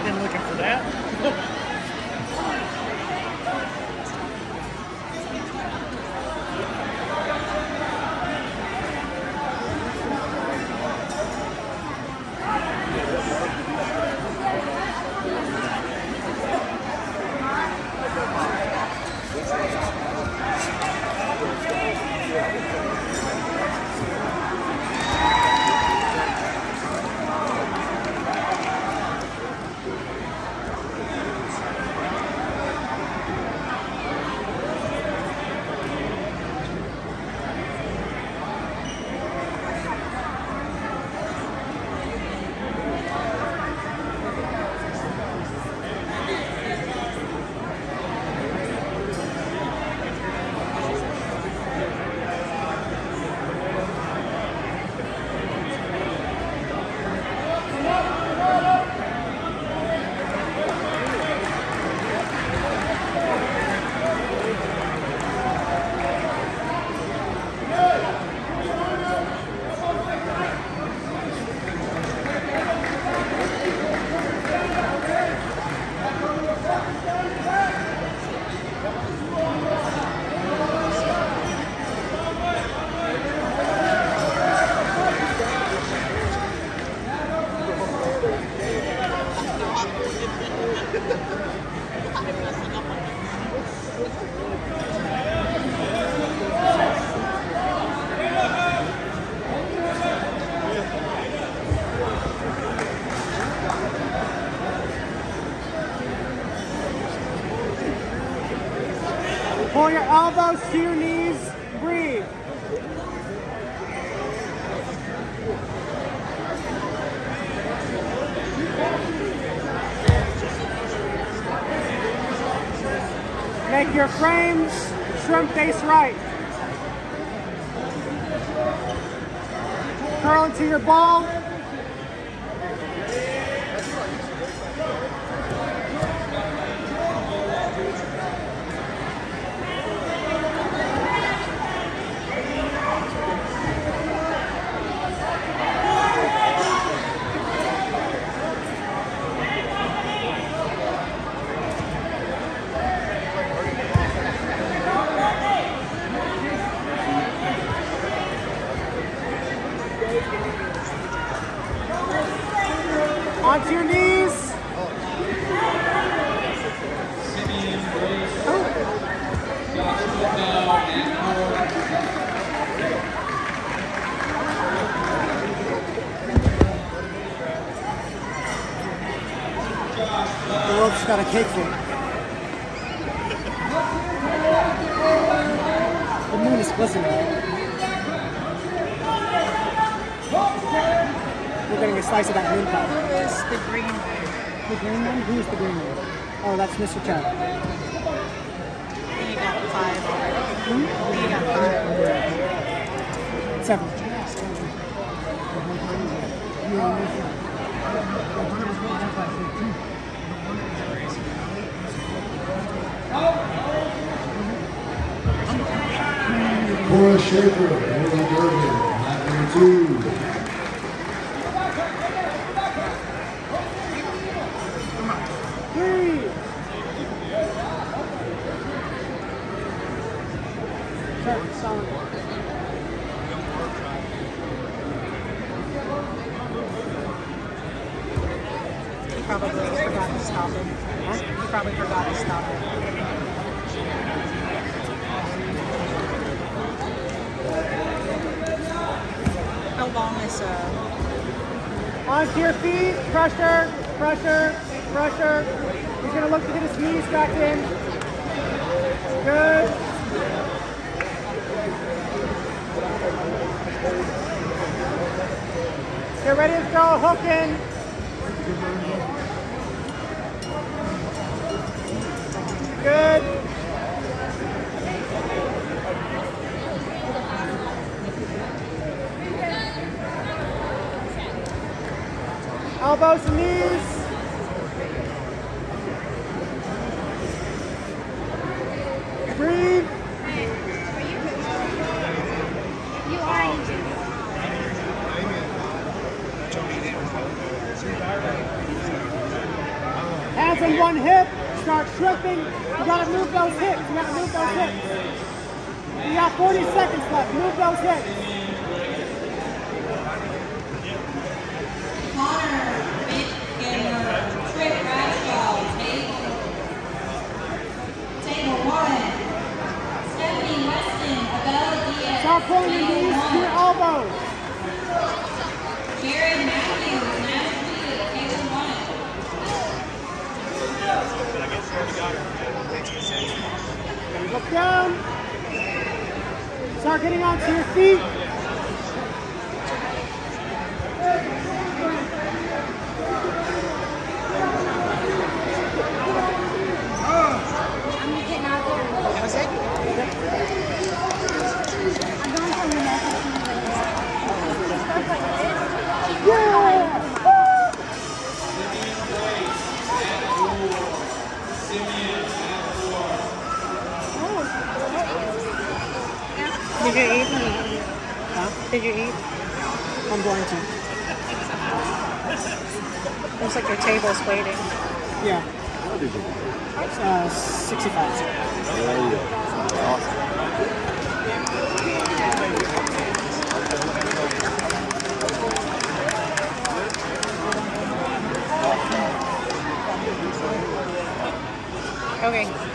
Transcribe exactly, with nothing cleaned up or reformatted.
been looking for that. Pull your elbows to your knees, breathe. Make your frames shrimp face right. Curl into your ball. Onto your knees. The rope's got a cake for it. The moon is glistening. We're getting a slice of that moon pie. Who is the green one? The green one? Who's the green one? Oh, that's Mister Chad. You got five already. Hmm? You got five. Seven. Cora Schaefer, Northern Derby, lap number two. You probably forgot to stop it. Huh? You probably forgot to stop it. How long is uh Onto your feet, pressure, pressure, pressure. He's gonna look to get his knees back in. Good. Get ready to throw a hook in. Good. Elbows and knees. Breathe. You are injured. hands on one hip, start shrimping. You gotta move those hips, you gotta move those hips. You got forty seconds left, move those hips. Connor, Bitgamer, Trick Bradshaw, table. Table one. Stephanie Weston, Abella Diaz. Start pulling your knees to your elbows. Jared Matthews, Nashville, table one. Look down. Start getting onto your feet. I'm getting out there. That's it? I'm going from the necessitating. Yeah! Did you eat? Huh? Did you eat? I'm going to. Looks like your table's waiting. Yeah. Uh, sixty-five. Awesome.